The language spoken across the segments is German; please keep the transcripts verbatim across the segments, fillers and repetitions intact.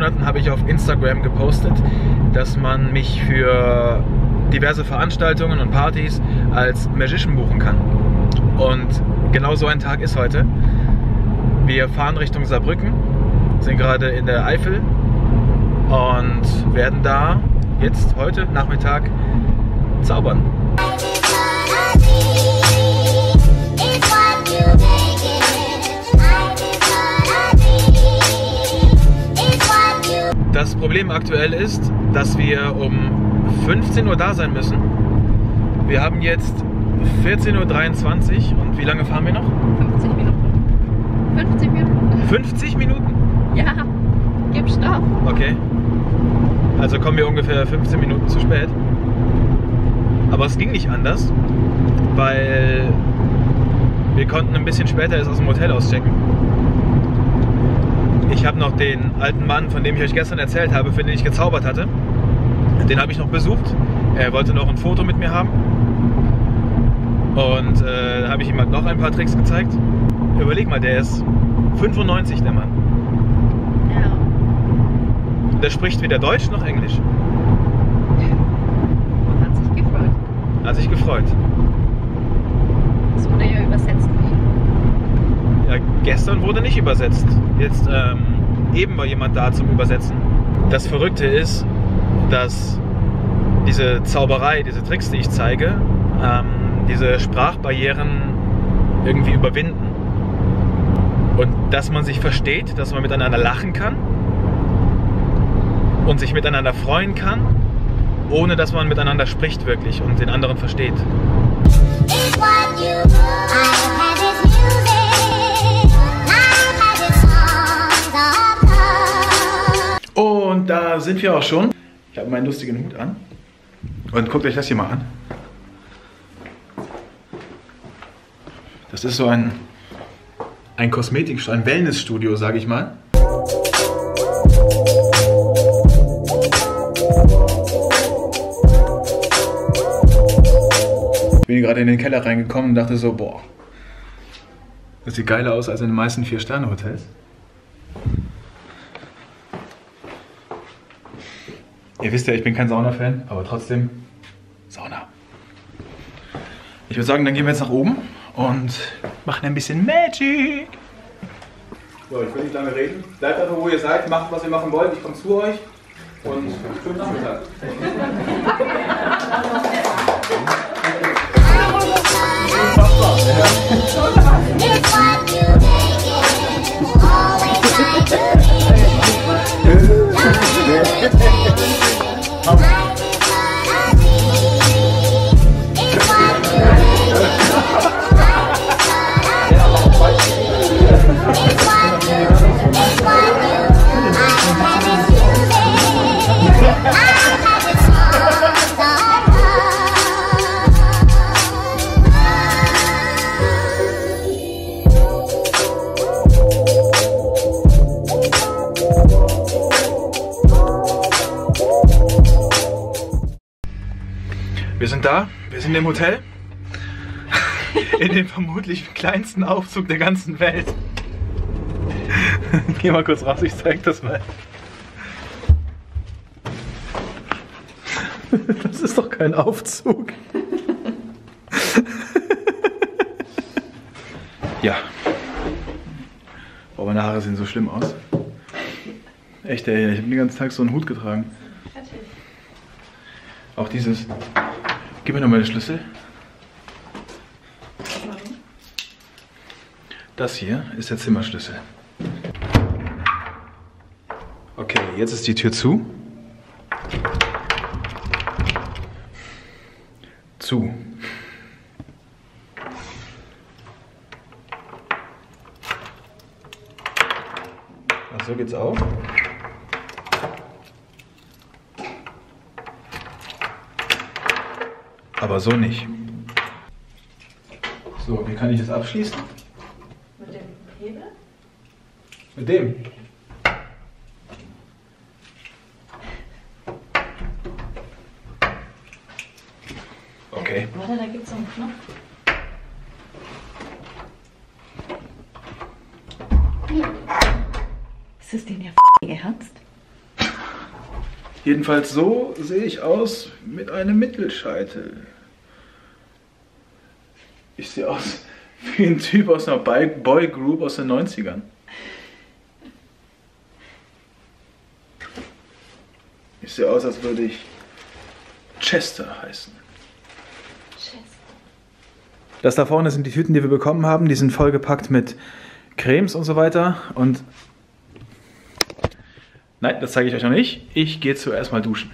Monaten habe ich auf Instagram gepostet, dass man mich für diverse Veranstaltungen und Partys als Magician buchen kann. Und genau so ein Tag ist heute. Wir fahren Richtung Saarbrücken, sind gerade in der Eifel und werden da jetzt heute Nachmittag zaubern. Das Problem aktuell ist, dass wir um fünfzehn Uhr da sein müssen. Wir haben jetzt vierzehn Uhr dreiundzwanzig und wie lange fahren wir noch? fünfzig Minuten. fünfzig Minuten. fünfzig Minuten? Ja, gib Stopp. Okay. Also kommen wir ungefähr fünfzehn Minuten zu spät. Aber es ging nicht anders, weil wir konnten ein bisschen später erst aus dem Hotel auschecken. Ich habe noch den alten Mann, von dem ich euch gestern erzählt habe, für den ich gezaubert hatte. Den habe ich noch besucht. Er wollte noch ein Foto mit mir haben. Und äh, da habe ich ihm halt noch ein paar Tricks gezeigt. Überleg mal, der ist fünfundneunzig, der Mann. Ja. Der spricht weder Deutsch noch Englisch. Hat sich gefreut. Hat sich gefreut. Das wurde ja übersetzt. Ja, gestern wurde nicht übersetzt. Jetzt ähm, eben war jemand da zum Übersetzen. Das Verrückte ist, dass diese Zauberei, diese Tricks, die ich zeige, ähm, diese Sprachbarrieren irgendwie überwinden. Und dass man sich versteht, dass man miteinander lachen kann und sich miteinander freuen kann, ohne dass man miteinander spricht wirklich und den anderen versteht. Und da sind wir auch schon. Ich habe meinen lustigen Hut an. Und guckt euch das hier mal an. Das ist so ein, ein Kosmetik, ein Wellnessstudio, sage ich mal. Ich bin gerade in den Keller reingekommen und dachte so, boah, das sieht geiler aus als in den meisten vier Sterne Hotels. Ihr wisst ja, ich bin kein Sauna-Fan, aber trotzdem Sauna. Ich würde sagen, dann gehen wir jetzt nach oben und machen ein bisschen Magic. So, ich will nicht lange reden. Bleibt einfach, wo ihr seid, macht, was ihr machen wollt. Ich komme zu euch und schönen Nachmittag. Wir sind da, wir sind im Hotel, in dem vermutlich kleinsten Aufzug der ganzen Welt. Geh mal kurz raus, ich zeig das mal. Das ist doch kein Aufzug. Ja. Boah, meine Haare sehen so schlimm aus. Echt, ey, ich habe den ganzen Tag so einen Hut getragen. Auch dieses... Gib mir nochmal den Schlüssel. Das hier ist der Zimmerschlüssel. Okay, jetzt ist die Tür zu. Zu. Ach, so geht's auch. Aber so nicht. So, wie kann ich das abschließen? Mit dem Hebel? Mit dem? Okay. Warte, da gibt es so einen Knopf. Ist das den ja f***ing Ernst? Jedenfalls so sehe ich aus mit einem Mittelscheitel. Ich sehe aus wie ein Typ aus einer Boygroup aus den neunzigern. Ich sehe aus, als würde ich Chester heißen. Chester. Das da vorne sind die Tüten, die wir bekommen haben. Die sind vollgepackt mit Cremes und so weiter. Und nein, das zeige ich euch noch nicht. Ich gehe zuerst mal duschen.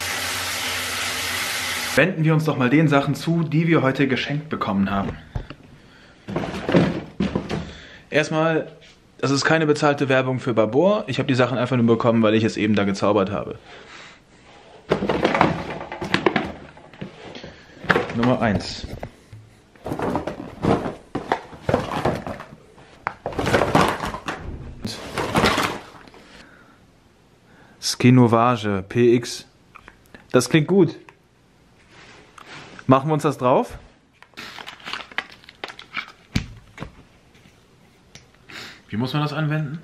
Wenden wir uns doch mal den Sachen zu, die wir heute geschenkt bekommen haben. Erstmal, das ist keine bezahlte Werbung für Babor. Ich habe die Sachen einfach nur bekommen, weil ich es eben da gezaubert habe. Nummer eins. Skinovage P X. Das klingt gut. Machen wir uns das drauf? Wie muss man das anwenden?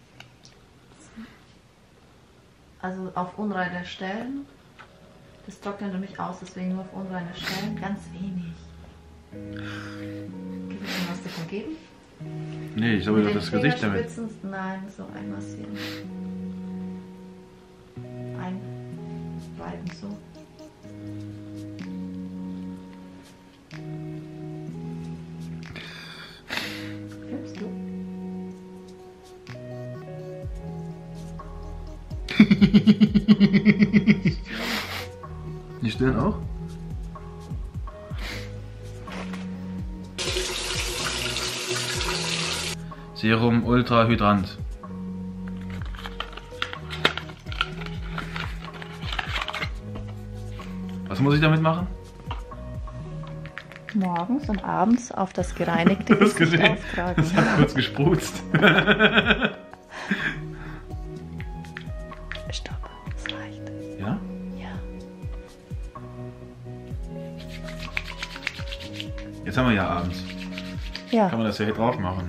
Also auf unreine Stellen. Das trocknet nämlich aus, deswegen nur auf unreine Stellen. Ganz wenig. Gibt es denn was davon geben? Nee, ich glaube, das Gesicht damit. Nein, so einmassieren. Einreiben so. Filmst du? Die Stirn auch? Serum Ultra Hydrant. Was muss ich damit machen? Morgens und abends auf das gereinigte Das Gesicht gesehen. auftragen. Das hat kurz gesprutzt. Stopp, das reicht. Ja? Ja. Jetzt haben wir ja abends. Ja. Kann man das ja hier drauf machen.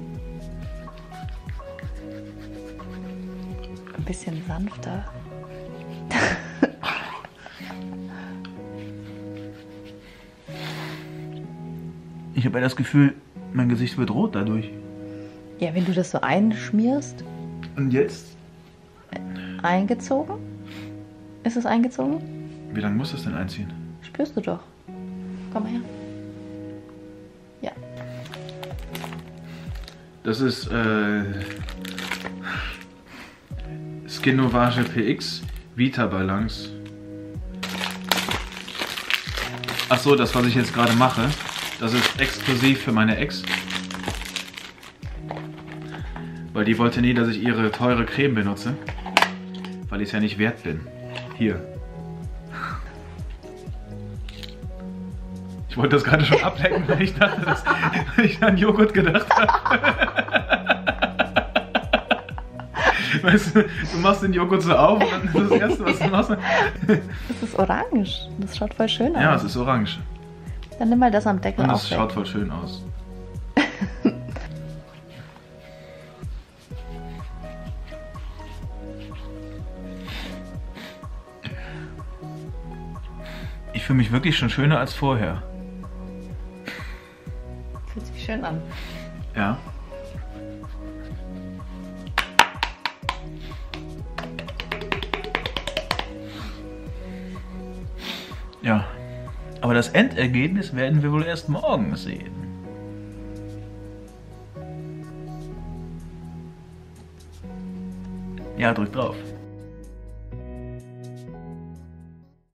Ein bisschen sanfter. Ich habe ja das Gefühl, mein Gesicht wird rot dadurch. Ja, wenn du das so einschmierst. Und jetzt? Eingezogen? Ist es eingezogen? Wie lange muss das denn einziehen? Spürst du doch. Komm mal her. Ja. Das ist äh, Skinovage P X Vita Balance. Ach so, das was ich jetzt gerade mache, das ist exklusiv für meine Ex. Weil die wollte nie, dass ich ihre teure Creme benutze. Weil ich es ja nicht wert bin. Hier. Ich wollte das gerade schon ablecken, weil ich dachte, dass ich an Joghurt gedacht habe. Weißt du, du machst den Joghurt so auf und dann ist das Erste, was du machst. Das ist orange. Das schaut voll schön aus. Ja, es ist orange. Dann nimm mal das am Deckel Und auf. es schaut voll schön aus. Ich fühle mich wirklich schon schöner als vorher. Fühlt sich schön an. Ja. Ja. Aber das Endergebnis werden wir wohl erst morgen sehen. Ja, drück drauf.